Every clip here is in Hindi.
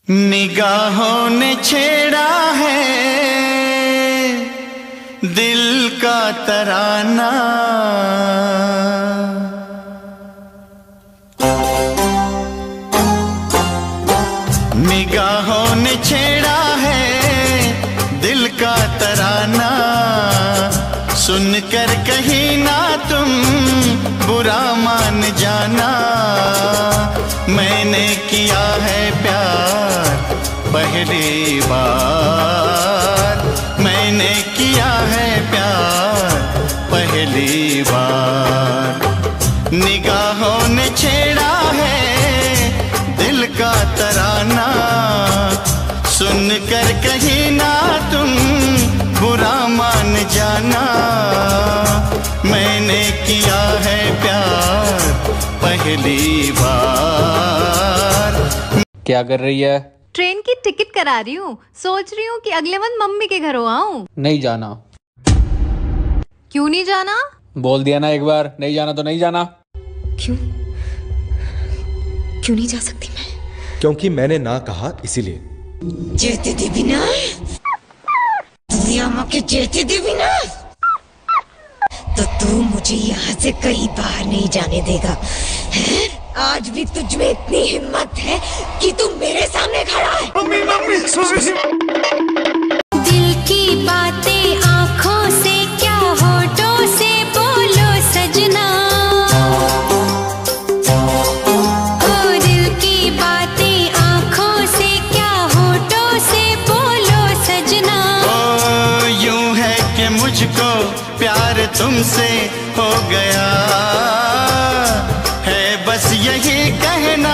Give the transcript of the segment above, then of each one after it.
निगाहों ने छेड़ा है दिल का तराना, निगाहों ने छेड़ा है दिल का तराना। सुनकर कहीं ना तुम बुरा मान जाना। मैंने किया है प्यार पहली बार, मैंने किया है प्यार पहली बार। निगाहों ने छेड़ा है दिल का तराना। सुनकर कहीं ना तुम बुरा मान जाना। मैंने किया है प्यार पहली बार। क्या कर रही है? ट्रेन की टिकट करा रही हूँ। सोच रही हूँ कि अगले मंथ मम्मी के घर आऊँ। नहीं जाना। क्यों नहीं जाना? बोल दिया ना एक बार, नहीं जाना तो नहीं जाना। क्यों नहीं जा सकती मैं? क्योंकि मैंने ना कहा इसीलिए। जेती दी बिना दुनिया में के जेती दी बिना तो तू मुझे यहाँ से कहीं बाहर नहीं जाने देगा है? आज भी तुझ में इतनी हिम्मत है कि तू मेरे सामने खड़ा है। मम्मी मम्मी दिल की बातें आँखों से क्या होठों से बोलो सजना। ओ दिल की बातें आँखों से क्या होठों से बोलो सजना। ओ यूं है कि मुझको प्यार तुमसे हो गया है, बस यही कहना।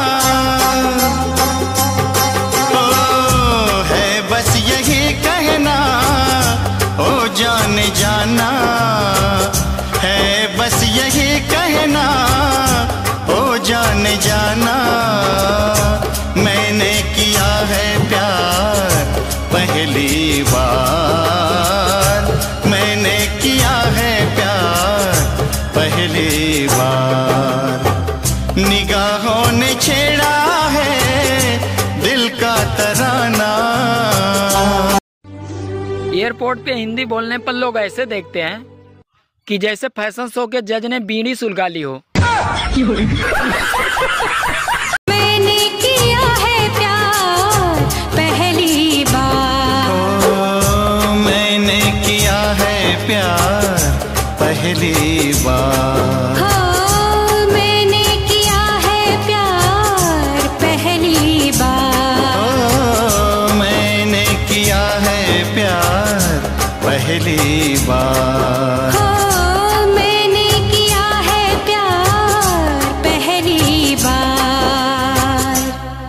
ओ है बस यही कहना। ओ जाने जाना है बस यही कहना। ओ जाने जाना मैंने किया है प्यार पहली बार। मैंने किया है प्यार पहली बार। निगाहों ने छेड़ा है दिल का तराना। एयरपोर्ट पे हिंदी बोलने पर लोग ऐसे देखते हैं कि जैसे फैशन शो के जज ने बीड़ी सुलगा ली हो। मैंने किया है प्यार पहली बार। ओ मैंने किया है प्यार पहली बार। हो मैंने किया है प्यार पहली बार। ओ मैंने किया है प्यार पहली बार। हो मैंने किया है प्यार पहली बार।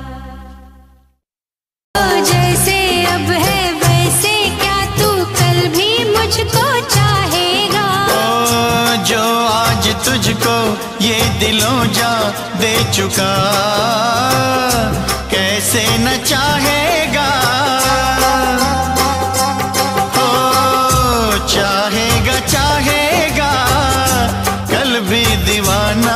ओ जैसे अब है वैसे क्या तू कल भी मुझको चाहेगा। ओ जो आज तुझको ये दिलों जा दे चुका कैसे न चाहेगा। ओ चाहेगा चाहेगा कल भी दीवाना।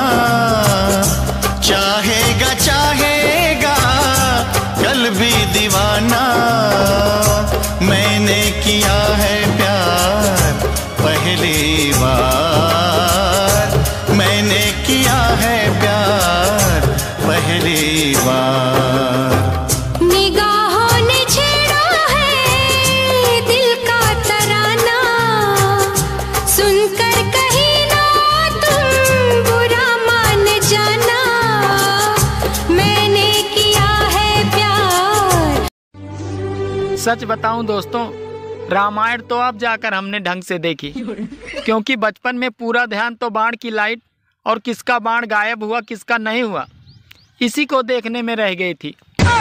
चाहेगा चाहेगा कल भी दीवाना। मैंने किया है प्यार पहली बार। मैंने किया है प्यार पहली बार। निगाहों ने छेड़ा है दिल का तराना। सुनकर कहीं ना तुम बुरा मान जाना। मैंने किया है प्यार। सच बताऊं दोस्तों, रामायण तो अब जाकर हमने ढंग से देखी, क्योंकि बचपन में पूरा ध्यान तो बाण की लाइट और किसका बाण गायब हुआ किसका नहीं हुआ इसी को देखने में रह गई थी।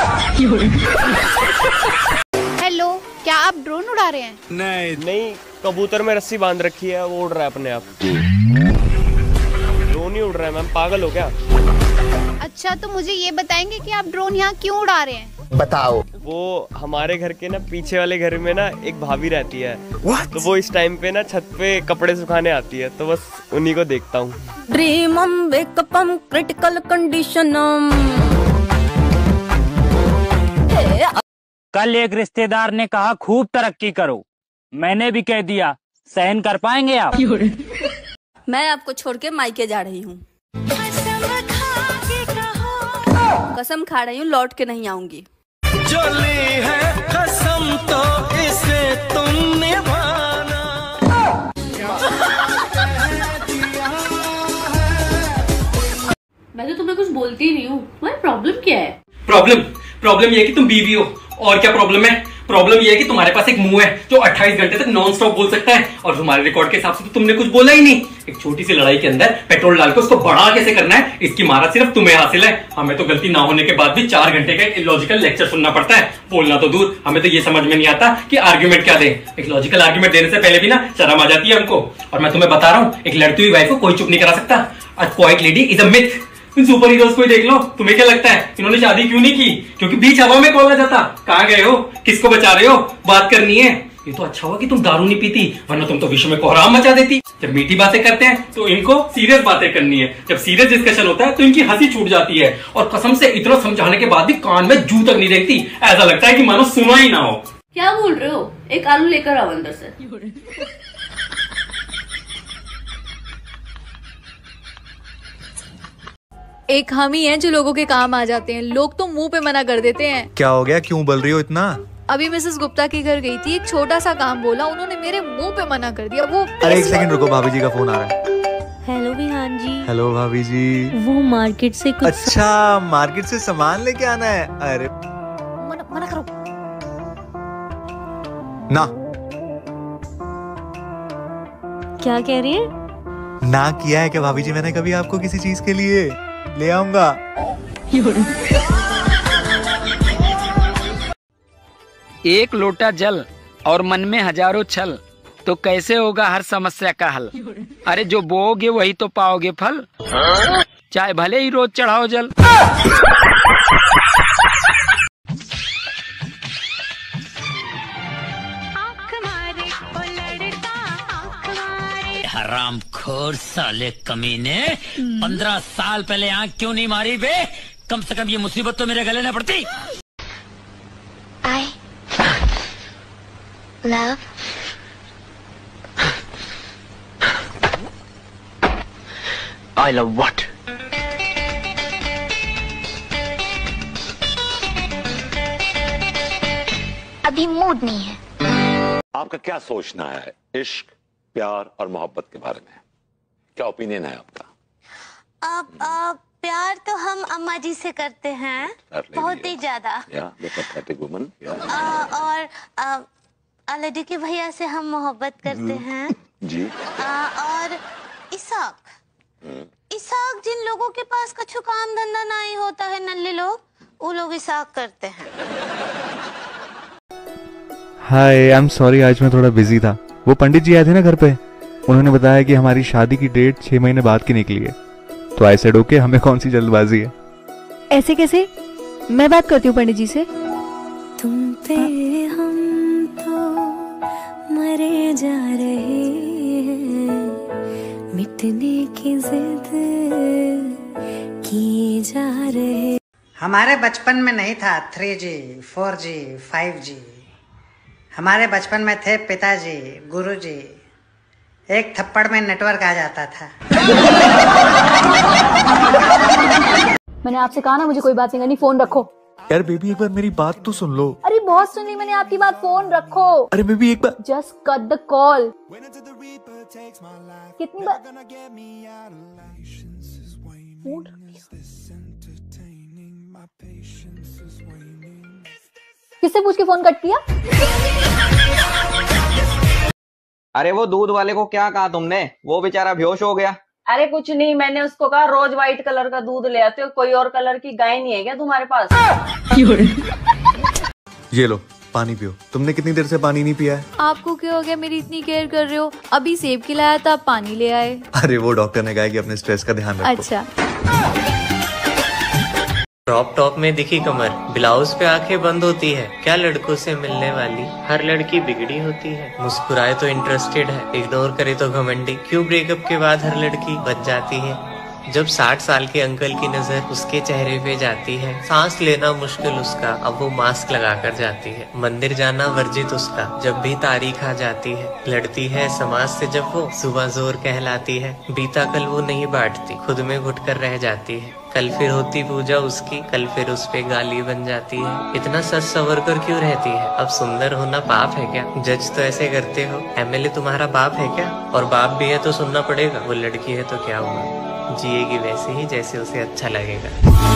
हेलो, क्या आप ड्रोन उड़ा रहे हैं? नहीं, कबूतर में रस्सी बांध रखी है, वो उड़ रहा है अपने आप। ड्रोन ही उड़ रहा है मैम, पागल हो क्या? अच्छा, तो मुझे ये बताएंगे कि आप ड्रोन यहाँ क्यों उड़ा रहे हैं? बताओ। वो हमारे घर के ना पीछे वाले घर में ना एक भाभी रहती है। तो वो इस टाइम पे ना छत पे कपड़े सुखाने आती है, तो बस उन्हीं को देखता हूँ। ड्रीमम वेकअपम क्रिटिकल कंडीशनम कल एक रिश्तेदार ने कहा खूब तरक्की करो, मैंने भी कह दिया सहन कर पाएंगे आप? मैं आपको छोड़ के मायके जा रही हूँ। कसम खा रही हूँ, लौट के नहीं आऊंगी। जो ली है कसम तो इसे तुम निभाना। मैं तो तुम्हें कुछ बोलती ही नहीं हूँ, तुम्हारी प्रॉब्लम क्या है? प्रॉब्लम ये है कि तुम बीवी हो, और क्या प्रॉब्लम है? प्रॉब्लम ये है कि तुम्हारे पास एक मुंह है जो 28 घंटे तक नॉन स्टॉप बोल सकता है, और तुम्हारे रिकॉर्ड के हिसाब से तो तुमने कुछ बोला ही नहीं। एक छोटी सी लड़ाई के अंदर पेट्रोल डाल के उसको बड़ा कैसे करना है, इसकी महारत सिर्फ तुम्हें हासिल है। हमें तो गलती ना होने के बाद भी 4 घंटे का इलॉजिकल लेक्चर सुनना पड़ता है। बोलना तो दूर, हमें तो ये समझ में नहीं आता कि आर्ग्यूमेंट क्या दे। एक लॉजिकल आर्ग्यूमेंट देने से पहले भी ना शर्म आ जाती है हमको। और मैं तुम्हें बता रहा हूँ, एक लड़ती हुई वाइफ को कोई चुप नहीं करा सकता। A quiet lady is a myth. Superheroes को ही देख लो, तुम्हें क्या लगता है इन्होंने शादी क्यों नहीं की? क्योंकि बीच हवा में कॉल आ जाता, कहाँ गए हो, किसको बचा रहे हो, बात करनी है। ये तो अच्छा हुआ कि तुम दारू नहीं पीती, वरना तुम तो विश्व में कोहराम मचा देती। जब मीठी बातें करते हैं तो इनको सीरियस बातें करनी है, जब सीरियस डिस्कशन होता है तो इनकी हंसी छूट जाती है, और कसम से इतना समझाने के बाद भी कान में जू तक नहीं देखती। ऐसा लगता है कि मानो सुना ही ना हो। क्या बोल रहे हो? एक आलू लेकर आओ अंदर से। एक हम ही हैं जो लोगों के काम आ जाते हैं, लोग तो मुंह पे मना कर देते हैं। क्या हो गया, क्यों बोल रही हो इतना? अभी मिसेस गुप्ता के घर गई थी, एक छोटा सा काम बोला, उन्होंने मेरे मुंह पे मना कर दिया। वो अरे एक सेकंड रुको, भाभी जी का फोन आ रहा है। हेलो विहान जी। हेलो भाभी जी। वो मार्केट से कुछ अच्छा, मार्केट से सामान लेके आना है। अरे मना करो ना। क्या कह रही है? ना किया है क्या भाभी जी मैंने कभी आपको किसी चीज के लिए? ले आऊंगा। एक लोटा जल और मन में हजारों छल, तो कैसे होगा हर समस्या का हल? अरे जो बोओगे वही तो पाओगे फल, चाहे भले ही रोज चढ़ाओ जल। हरामखोर साले कमीने, 15 साल पहले आंख क्यों नहीं मारी बे? कम से कम ये मुसीबत तो मेरे गले न पड़ती। I love I love what? अभी मूड नहीं है। आपका क्या सोचना है इश्क, प्यार और मोहब्बत के बारे में? क्या ओपिनियन है आपका? प्यार तो हम अम्मा जी से करते हैं, बहुत ही ज्यादा। और अलेडी के भैया से हम मोहब्बत करते हैं जी। और इसाक जिन लोगों के पास कछु काम धंधा नहीं होता है, नल्ले लोग, वो लोग इसाक करते हैं। हाय, आई एम सॉरी, आज मैं थोड़ा बिजी था। वो पंडित जी आए थे ना घर पे, उन्होंने बताया कि हमारी शादी की डेट 6 महीने बाद की निकली है। तो आई सेड ओके, हमें कौन सी जल्दबाजी है। ऐसे कैसे? मैं बात करती हूँ पंडित जी से। तुम पे हम तो मरे जा रहे हैं, मिटने की जिद किए जा रहे। हमारे बचपन में नहीं था 3G, 4G, 5G। हमारे बचपन में थे पिताजी, गुरुजी। एक थप्पड़ में नेटवर्क आ जाता था। मैंने आपसे कहा ना मुझे कोई बात नहीं करनी, फोन रखो। यार बेबी एक बार मेरी बात तो सुन लो। अरे बहुत सुन ली मैंने आपकी बात, फोन रखो। अरे बेबी एक बार। Just cut the call. कितनी बार? किससे पूछ के फोन कट किया? अरे वो दूध वाले को क्या कहा तुमने? वो बेचारा बेहोश हो गया। अरे कुछ नहीं, मैंने उसको कहा रोज व्हाइट कलर का दूध ले आते हो, कोई और कलर की गाय नहीं है क्या तुम्हारे पास? ये लो पानी पियो। तुमने कितनी देर से पानी नहीं पिया है? आपको क्या हो गया, मेरी इतनी केयर कर रहे हो? अभी सेब खिलाया था, पानी ले आए। अरे वो डॉक्टर ने कहा कि अपने स्ट्रेस का ध्यान रखो। अच्छा। क्रॉप टॉप में दिखी कमर, ब्लाउज पे आंखें बंद होती है। क्या लड़कों से मिलने वाली हर लड़की बिगड़ी होती है। मुस्कुराए तो इंटरेस्टेड है, इग्नोर करे तो घमंडी। क्यों ब्रेकअप के बाद हर लड़की बच जाती है? जब 60 साल के अंकल की नजर उसके चेहरे पे जाती है, सांस लेना मुश्किल उसका, अब वो मास्क लगाकर जाती है। मंदिर जाना वर्जित उसका, जब भी तारीख आ जाती है। लड़ती है समाज से जब वो सुबह जोर कहलाती है। बीता कल वो नहीं बांटती, खुद में घुट कर रह जाती है। कल फिर होती पूजा उसकी, कल फिर उस पे गाली बन जाती है। इतना सच संवर कर क्यों रहती है? अब सुंदर होना पाप है क्या? जज तो ऐसे करते हो, एमएलए तुम्हारा बाप है क्या? और बाप भी है तो सुनना पड़ेगा, वो लड़की है तो क्या हुआ, जिएगी वैसे ही जैसे उसे अच्छा लगेगा।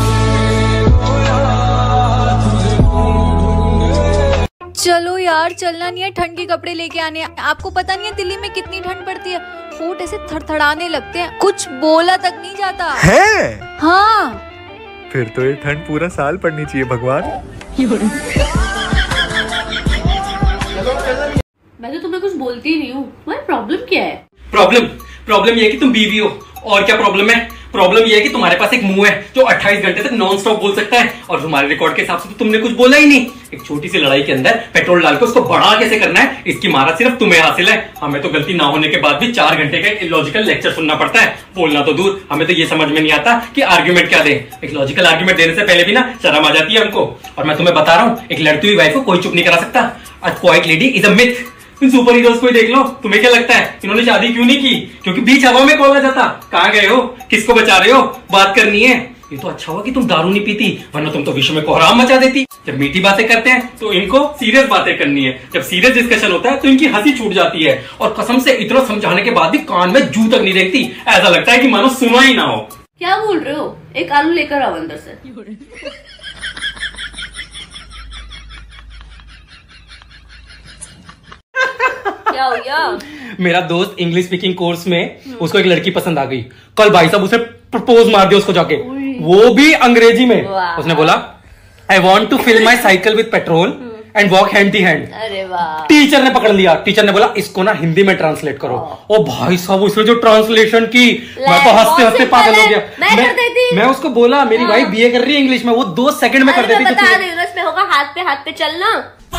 चलो यार, चलना नहीं है, ठंड के कपड़े लेके आने हैं। आपको पता नहीं है दिल्ली में कितनी ठंड पड़ती है, होंठ ऐसे थरथराने लगते हैं, कुछ बोला तक नहीं जाता है। हाँ, फिर तो ये ठंड पूरा साल पड़नी चाहिए भगवान। मैं तो तुम्हें कुछ बोलती ही नहीं हूँ, तुम्हारी प्रॉब्लम क्या है? प्रॉब्लम ये है कि तुम बीवी हो। और क्या प्रॉब्लम है? प्रॉब्लम ये है कि तुम्हारे पास एक मुंह है जो 28 घंटे तक नॉन स्टॉप बोल सकता है, और तुम्हारे रिकॉर्ड के हिसाब से तो तुमने कुछ बोला ही नहीं। एक छोटी सी लड़ाई के अंदर पेट्रोल डाल के उसको बड़ा कैसे करना है, इसकी महारत सिर्फ तुम्हें हासिल है। हमें तो गलती ना होने के बाद भी 4 घंटे का इलॉजिकल लेक्चर सुनना पड़ता है। बोलना तो दूर, हमें तो ये समझ में नहीं आता कि आर्ग्यूमेंट क्या दे। एक लॉजिकल आर्ग्यूमेंट देने से पहले भी ना शर्म आ जाती है हमको। और मैं तुम्हें बता रहा हूँ, एक लड़ती हुई वाइफ को कोई चुप नहीं करा सकता। A quiet lady is a myth. इन सुपर हीरोज को ही देख लो, तुम्हें क्या लगता है इन्होंने शादी क्यों नहीं की? क्योंकि बीच हवा में खोला जाता। कहाँ गए हो, किसको बचा रहे हो, बात करनी है। ये तो अच्छा हुआ कि तुम दारू नहीं पीती, वरना तुम तो विश्व में कोहराम मचा देती। जब मीठी बातें करते हैं तो इनको सीरियस बातें करनी है, जब सीरियस डिस्कशन होता है तो इनकी हंसी छूट जाती है। और कसम से इतना समझाने के बाद भी कान में जू तक नहीं देखती, ऐसा लगता है कि मानो सुना ही ना हो। क्या बोल रहे हो? एक आलू लेकर आओ अंदर से। क्या हो गया? मेरा दोस्त इंग्लिश स्पीकिंग कोर्स में, उसको एक लड़की पसंद आ गई। कल भाई साहब उसे प्रपोज मार दिया उसको जाके, वो भी अंग्रेजी में। उसने बोला I want to fill my cycle with petrol and walk hand the hand. अरे वाह। टीचर ने पकड़ लिया, टीचर ने बोला इसको ना हिंदी में ट्रांसलेट करो। ओ भाई साहब उसने जो ट्रांसलेशन की, मैं तो हंसते हंसते पागल हो गया। मैं उसको बोला मेरी भाई बीए कर रही है इंग्लिश में, वो 2 सेकंड में कर देती। बता रही हूँ, इसमें होगा हाथ पे चलना।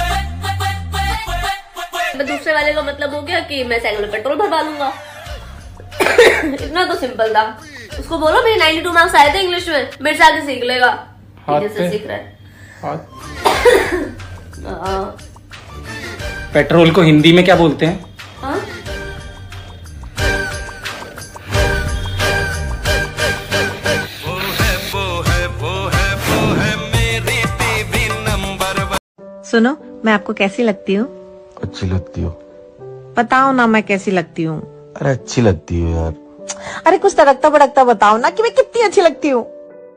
दूसरे वाले का मतलब हो गया कि मैं साइकिल में पेट्रोल भरवा लूंगा। इतना तो सिंपल था। उसको बोलो मेरे 92 मार्क्स आए थे इंग्लिश में, मेरे से आगे सीख लेगा। जैसे सीख रहा है। पेट्रोल को हिंदी में क्या बोलते हैं? सुनो, मैं आपको कैसी लगती हूँ? अच्छी लगती हो। बताओ ना मैं कैसी लगती हूँ? अरे अच्छी लगती हो यार। अरे कुछ तड़कता भड़कता बताओ ना कि मैं कितनी अच्छी लगती हूँ।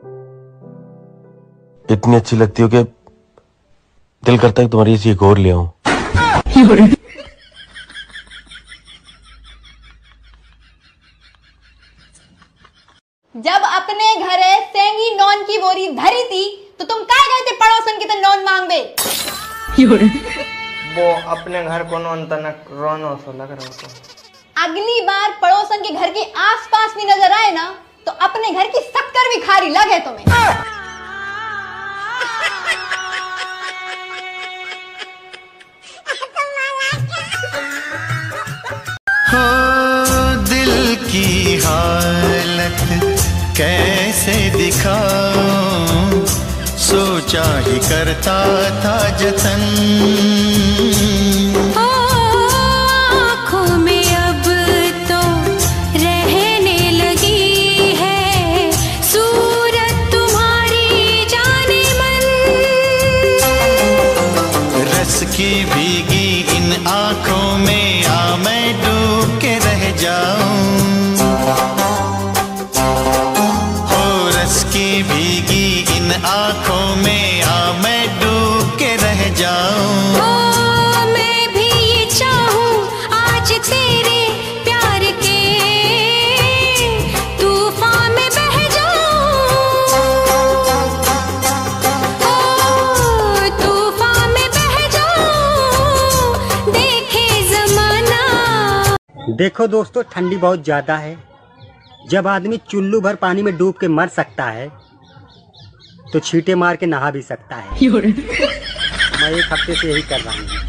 इतनी अच्छी लगती हो कि दिल करता है तुम्हारी ऐसी एक और ले आऊं। जब अपने घरे सेंगी नॉन की बोरी धरी थी तो तुम कहाँ गए थे पड़ोसन की तो नॉन मांगबे? वो अपने घर को नॉन तनक रोनो सो लग रहा था। अगली बार पड़ोसन के घर के आसपास भी नजर आए ना तो अपने घर की शक्कर भी खारी लगे तुम्हें। हो दिल की हालत कैसे दिखाऊं, सोचा ही करता था जतन। आँखों में अब तो रहने लगी है सूरत तुम्हारी जाने मन। रस की भीगी इन आँखों में आ मैं डूब के रह जाऊं। हो रस की भीगी इन आँखों में आ मैं डूब के रह जाऊं। ओ मैं भी ये चाहूं आज तेरे प्यार के तूफान में बह जाऊं। ओ तूफान में बह जाऊं, देखे जमाना। देखो दोस्तों, ठंडी बहुत ज्यादा है। जब आदमी चुल्लू भर पानी में डूब के मर सकता है तो छींटे मार के नहा भी सकता है। मैं 1 हफ्ते से यही कर रहा हूँ।